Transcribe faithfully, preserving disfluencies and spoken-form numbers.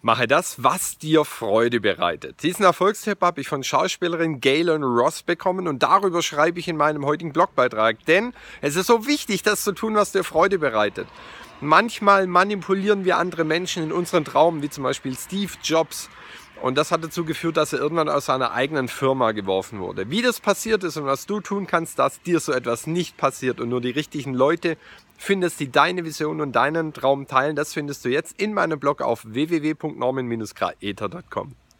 Mache das, was dir Freude bereitet. Diesen Erfolgstipp habe ich von Schauspielerin Gaylen Ross bekommen und darüber schreibe ich in meinem heutigen Blogbeitrag. Denn es ist so wichtig, das zu tun, was dir Freude bereitet. Manchmal manipulieren wir andere Menschen in unseren Traum, wie zum Beispiel Steve Jobs. Und das hat dazu geführt, dass er irgendwann aus seiner eigenen Firma geworfen wurde. Wie das passiert ist und was du tun kannst, dass dir so etwas nicht passiert und nur die richtigen Leute findest, die deine Vision und deinen Traum teilen, das findest du jetzt in meinem Blog auf w w w punkt norman Bindestrich graeter punkt com.